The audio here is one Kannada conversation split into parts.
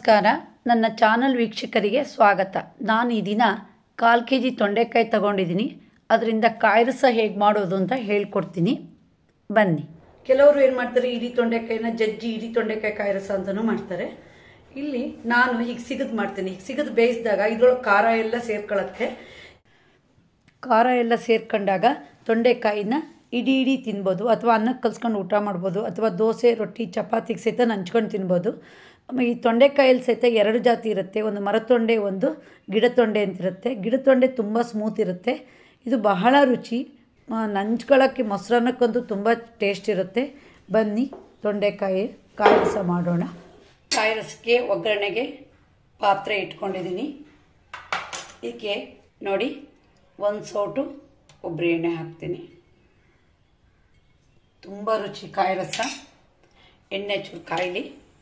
ನಮಸ್ಕಾರ. ನನ್ನ ಚಾನಲ್ ವೀಕ್ಷಕರಿಗೆ ಸ್ವಾಗತ. ನಾನು ಈ ದಿನ 1/4 kg ತೊಂಡೆಕಾಯಿ ತಗೊಂಡಿದ್ದೀನಿ. ಅದರಿಂದ ಕಾಯಿ ರಸ ಹೇಗೆ ಮಾಡೋದು ಅಂತ ಹೇಳ್ಕೊಡ್ತೀನಿ, ಬನ್ನಿ. ಕೆಲವರು ಏನು ಮಾಡ್ತಾರೆ, ಇಡೀ ತೊಂಡೆಕಾಯಿನ ಜಜ್ಜಿ ಇಡೀ ತೊಂಡೆಕಾಯಿ ಕಾಯಿ ರಸ ಅಂತಲೂ ಮಾಡ್ತಾರೆ. ಇಲ್ಲಿ ನಾನು ಹೀಗೆ ಸಿಗದು ಮಾಡ್ತೀನಿ. ಹೀಗೆ ಸಿಗದು ಬೇಯಿಸಿದಾಗ ಇದರೊಳಗೆ ಖಾರ ಎಲ್ಲ ಸೇರ್ಕೊಳ್ಳುತ್ತೆ. ಖಾರ ಎಲ್ಲ ಸೇರ್ಕೊಂಡಾಗ ತೊಂಡೆಕಾಯಿನ ಇಡೀ ತಿನ್ಬೋದು, ಅಥವಾ ಅನ್ನಕ್ಕೆ ಕಲ್ಸ್ಕೊಂಡು ಊಟ ಮಾಡ್ಬೋದು, ಅಥವಾ ದೋಸೆ ರೊಟ್ಟಿ ಚಪಾತಿಗೆ ಸಹಿತ ನಂಚ್ಕೊಂಡು ತಿನ್ಬೋದು. ಈ ತೊಂಡೆಕಾಯಲ್ಲಿ ಸಹಿತ 2 ಜಾತಿ ಇರುತ್ತೆ. ಒಂದು ಮರತೊಂಡೆ, ಒಂದು ಗಿಡತೊಂಡೆ ಅಂತಿರುತ್ತೆ. ಗಿಡತೊಂಡೆ ತುಂಬ ಸ್ಮೂತ್ ಇರುತ್ತೆ. ಇದು ಬಹಳ ರುಚಿ, ನಂಚ್ಕೊಳ್ಳೋಕ್ಕೆ ಮೊಸರನ್ನಕ್ಕಂತೂ ತುಂಬ ಟೇಸ್ಟ್ ಇರುತ್ತೆ. ಬನ್ನಿ ತೊಂಡೆಕಾಯಿ ಕಾಯಿ ರಸ ಮಾಡೋಣ. ಕಾಯಿ ರಸಕ್ಕೆ ಒಗ್ಗರಣೆಗೆ ಪಾತ್ರೆ ಇಟ್ಕೊಂಡಿದ್ದೀನಿ. ಇದಕ್ಕೆ ನೋಡಿ 1 ಸೌಟು ಕೊಬ್ಬರಿ ಎಣ್ಣೆ ಹಾಕ್ತೀನಿ. ತುಂಬ ರುಚಿ ಕಾಯಿ ರಸ. ಎಣ್ಣೆ ಚೂರು ಕಾಯಿಲಿ.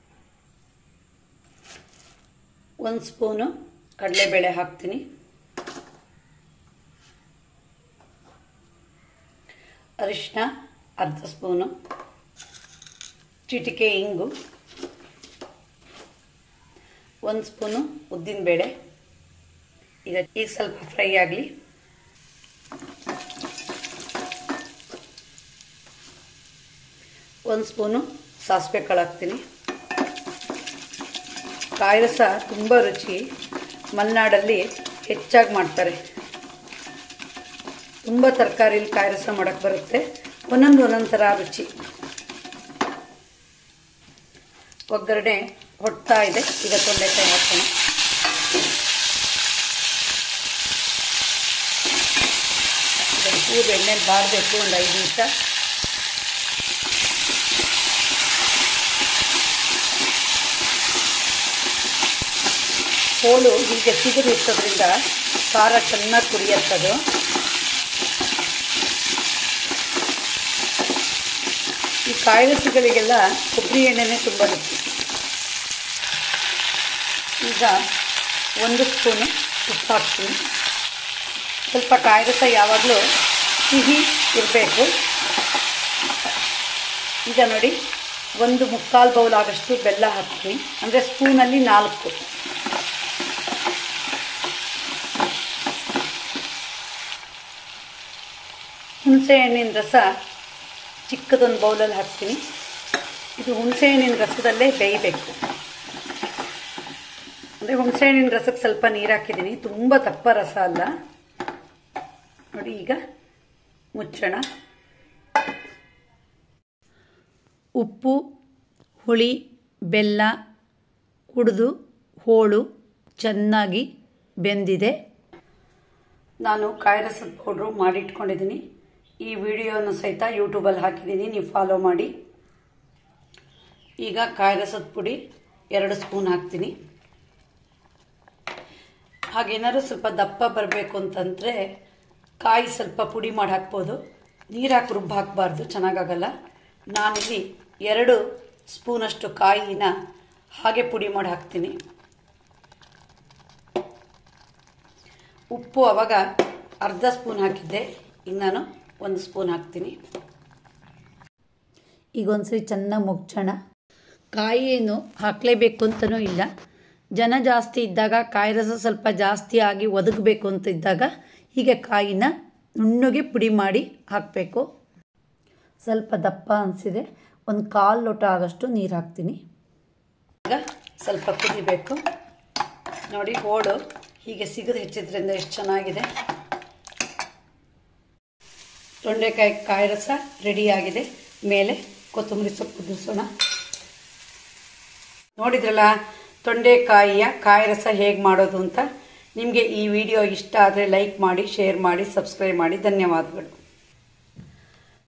1 ಸ್ಪೂನು ಕಡಲೆಬೇಳೆ ಹಾಕ್ತೀನಿ. ಅರಿಶಿನ ಅರ್ಧ ಸ್ಪೂನು, ಚಿಟಿಕೆ ಇಂಗು, 1 ಸ್ಪೂನು ಉದ್ದಿನಬೇಳೆ. ಈಗ ಸ್ವಲ್ಪ ಫ್ರೈ ಆಗಲಿ. ಒಂದು ಸ್ಪೂನು ಸಾಸಿವೆ ಕಾಳು ಹಾಕ್ತೀನಿ. ಕಾಯಿ ರಸ ತುಂಬ ರುಚಿ. ಮಲೆನಾಡಲ್ಲಿ ಹೆಚ್ಚಾಗಿ ಮಾಡ್ತಾರೆ. ತುಂಬ ತರಕಾರಿಲಿ ಕಾಯಿ ರಸ ಮಾಡೋಕ್ಕೆ ಬರುತ್ತೆ. ಒಂದೊಂದು ಥರ ರುಚಿ. ಒಗ್ಗರಣೆ ಹೊಡ್ತಾ ಇದೆ. ಈಗ ತೊಂಡೆಕಾಯಿ ಹಾಕೋಣ. ಚೂರು ಎಣ್ಣೆಲಿ ಬಾಡಬೇಕು, ಒಂದು 5 ನಿಮಿಷ. ಹೋಳು ಹೀಗೆ ಸಿಗದು ಇರ್ತದ್ರಿಂದ ಖಾರ ಚೆನ್ನಾಗಿ ಕುಡಿಯತ್ತದು. ಈ ಕಾಯಿ ರಸಗಳಿಗೆಲ್ಲ ಕೊಬ್ಬರಿ ಎಣ್ಣೆನೇ ತುಂಬ ರುಚಿ. ಈಗ 1 ಸ್ಪೂನು ಉಪ್ಪು ಹಾಕ್ತೀನಿ. ಸ್ವಲ್ಪ ಕಾಯಿ ರಸ ಯಾವಾಗಲೂ ಸಿಹಿ ಇರಬೇಕು. ಈಗ ನೋಡಿ 1/4 ಬೌಲ್ ಆಗೋಷ್ಟು ಬೆಲ್ಲ ಹಾಕ್ತೀನಿ. ಅಂದರೆ ಸ್ಪೂನಲ್ಲಿ 4. ಹುಣಸೆ ಹಣ್ಣಿನ ರಸ ಚಿಕ್ಕದೊಂದು ಬೌಲಲ್ಲಿ ಹಾಕ್ತೀನಿ. ಇದು ಹುಣಸೆ ಹಣ್ಣಿನ ರಸದಲ್ಲೇ ಬೇಯಬೇಕು. ಅಂದರೆ ಹುಣಸೆ ಹಣ್ಣಿನ ರಸಕ್ಕೆ ಸ್ವಲ್ಪ ನೀರು ಹಾಕಿದ್ದೀನಿ. ತುಂಬ ದಪ್ಪ ರಸ ಅಲ್ಲ. ನೋಡಿ, ಈಗ ಮುಚ್ಚೋಣ. ಉಪ್ಪು, ಹುಳಿ, ಬೆಲ್ಲ ಕುಡಿದು ಹೋಳು ಚೆನ್ನಾಗಿ ಬೆಂದಿದೆ. ನಾನು ಕಾಯಿ ರಸದ ಪೌಡ್ರು ಮಾಡಿಟ್ಕೊಂಡಿದ್ದೀನಿ. ಈ ವಿಡಿಯೋನ ಸಹಿತ ಯೂಟ್ಯೂಬಲ್ಲಿ ಹಾಕಿದ್ದೀನಿ, ನೀವು ಫಾಲೋ ಮಾಡಿ. ಈಗ ಕಾಯಿ ರಸದ ಪುಡಿ 2 ಸ್ಪೂನ್ ಹಾಕ್ತೀನಿ. ಹಾಗೇನಾದ್ರು ಸ್ವಲ್ಪ ದಪ್ಪ ಬರಬೇಕು ಅಂತಂದರೆ ಕಾಯಿ ಸ್ವಲ್ಪ ಪುಡಿ ಮಾಡಿ ಹಾಕ್ಬೋದು. ನೀರು ಹಾಕಿ ರುಬ್ಬ ಹಾಕಬಾರ್ದು, ಚೆನ್ನಾಗಾಗಲ್ಲ. ನಾನಿಲ್ಲಿ 2 ಸ್ಪೂನಷ್ಟು ಕಾಯಿನ ಹಾಗೆ ಪುಡಿ ಮಾಡಿ ಹಾಕ್ತೀನಿ. ಉಪ್ಪು ಆವಾಗ ಅರ್ಧ ಸ್ಪೂನ್ ಹಾಕಿದ್ದೆ, ಈಗ ನಾನು 1 ಸ್ಪೂನ್ ಹಾಕ್ತೀನಿ. ಈಗ ಒಂದ್ಸರಿ ಚೆನ್ನಾಗಿ ಮುಗ್ಸೋಣ. ಕಾಯಿ ಏನು ಹಾಕಲೇಬೇಕು ಅಂತಲೂ ಇಲ್ಲ. ಜನ ಜಾಸ್ತಿ ಇದ್ದಾಗ ಕಾಯಿ ರಸ ಸ್ವಲ್ಪ ಜಾಸ್ತಿ ಆಗಿ ಒದಗಬೇಕು ಅಂತ ಇದ್ದಾಗ ಹೀಗೆ ಕಾಯಿನ ನುಣ್ಣಗೆ ಪುಡಿ ಮಾಡಿ ಹಾಕಬೇಕು. ಸ್ವಲ್ಪ ದಪ್ಪ ಅನಿಸಿದೆ. 1/4 ಲೋಟ ಆಗೋಷ್ಟು ನೀರು ಹಾಕ್ತೀನಿ. ಈಗ ಸ್ವಲ್ಪ ಕುದಿಬೇಕು. ನೋಡಿ, ಹೋಳು ಹೀಗೆ ಸಿಗದು ಹೆಚ್ಚಿದ್ರಿಂದ ಎಷ್ಟು ಚೆನ್ನಾಗಿದೆ. ತೊಂಡೆಕಾಯಿ ಕಾಯಿ ರಸ ರೆಡಿಯಾಗಿದೆ. ಮೇಲೆ ಕೊತ್ತಂಬರಿ ಸೊಪ್ಪು ಕುದಿಸೋಣ. ನೋಡಿದ್ರಲ್ಲ ತೊಂಡೆಕಾಯಿಯ ಕಾಯಿ ರಸ ಹೇಗೆ ಮಾಡೋದು ಅಂತ. ನಿಮಗೆ ಈ ವಿಡಿಯೋ ಇಷ್ಟ ಆದರೆ ಲೈಕ್ ಮಾಡಿ, ಶೇರ್ ಮಾಡಿ, ಸಬ್ಸ್ಕ್ರೈಬ್ ಮಾಡಿ. ಧನ್ಯವಾದಗಳು.